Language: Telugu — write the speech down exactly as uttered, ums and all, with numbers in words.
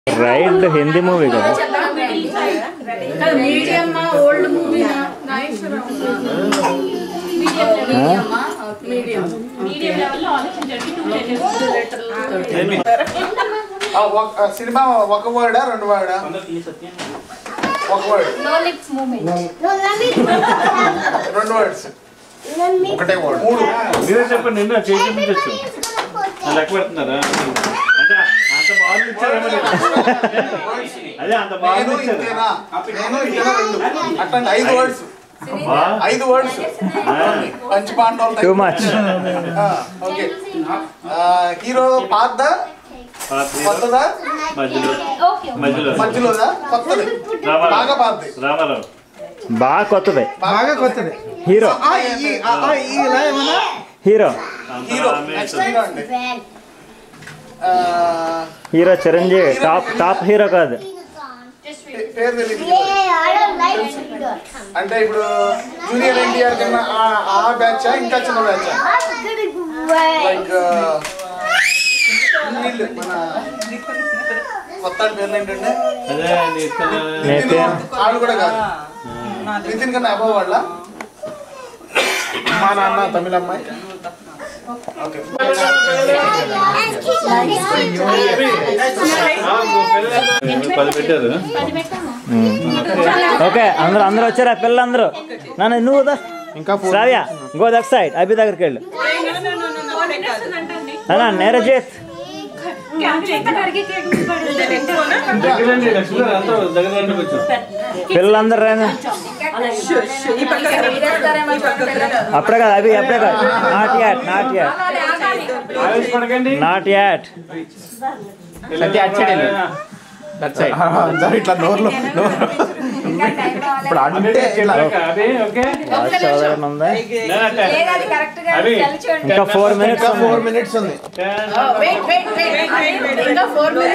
రైడ్ హిందీ మూవీ కదా. Medium old movie medium medium level లో ఆలోచించండి. సినిమా ఒక వర్డా రెండు వర్డా? ఒక వర్డ్. No lips moment. రెండు వర్డ్స్. ఒకటే వర్డ్. మూడు. మీరే చెప్పండి. నిన్న చేయించచ్చు లెక్క పెడుతున్నారా? అంటే అంత బాగా ఇచ్చారేమో. అదే అంత బాగా ఇచ్చారు. అట్లా ఐదు వర్డ్స్. ఐదు వర్డ్స్. పంచ్ పాండవులు. Too much. ఓకే. హీరో పాత కొత్తదా మధ్యలోదా కొత్తది? బాగా పాతది. రామారావు. బాగా కొత్తది. బాగా కొత్తది. Hero hero hero next hero అండి. Hero Chiranjeevi. Top top hero కాదు. పేరు తెలియదు. అంటే ఇప్పుడు జూనియర్ ఎన్టీఆర్ కన్నా ఆ బ్యాచ్ ఇంకా చిన్న బ్యాచ్? లైక్ మన కొత్త పేర్లు ఏంటంటే వాళ్ళు కూడా కాదు. నితిన్ కన్నా అబవ్ వాళ్ళ మా నాన్న తమిళ అమ్మాయి. ఓకే అందరూ అందరూ వచ్చారా పిల్లలందరూ? నాన్న నువ్వు ఇంకా Shravya go that side. Abhi దగ్గరికి వెళ్ళు. అన్నా నేరజేత్ పిల్లలందరూ రా. అప్పుడే కాదు అభి అప్పుడే కాదు. Not yet not yet not yet. ఇట్లా నోర్లో ఇప్పుడు అంటే ఇంకా ఫోర్ మినిట్స్ ఫోర్ మినిట్స్ ఉంది.